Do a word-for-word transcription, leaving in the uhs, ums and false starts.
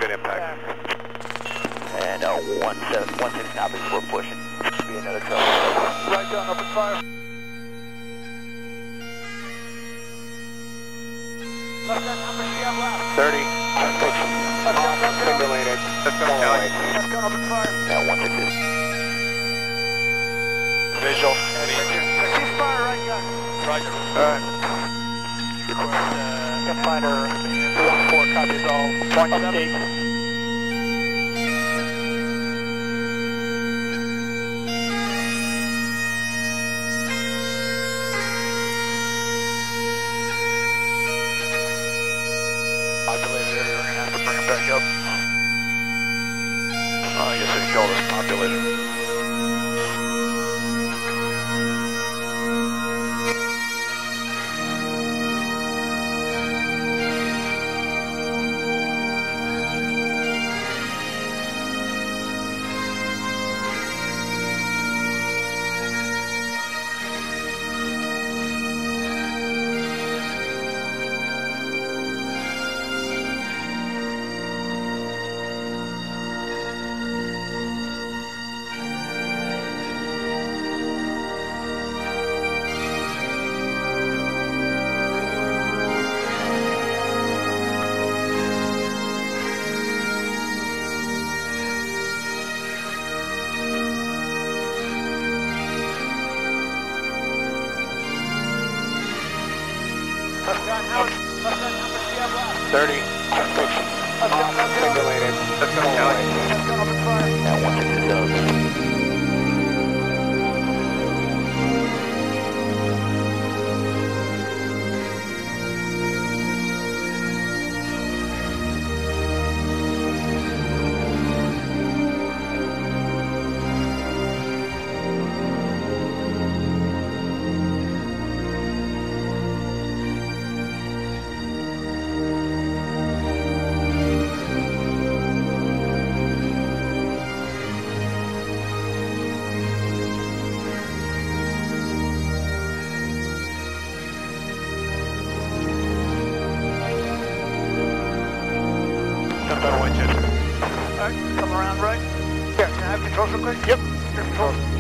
good impact. And uh, one seven one six copies. We're pushing. Be another truck. Right down, open fire. Left down, number C M left. thirty. Left down, left down. Simulated. Let's go, Kelly. Left down, open fire. Yeah, one six is. Visual. Ceasefire, right gun. Roger. Alright. Request, uh, F fighter, one four copies all. One update. Populated area, we're gonna have to bring him back up. Oh, I guess they call this populated. Left down, Howard. Left down, number C M left. thirty. Left down, left down. Simulated. Let's go, Kelly. Left down, open fire. Yeah, one six is over. Jump out of Winchester. Alright, come around right. Here, can I have controls real quick? Yep. Here, controls.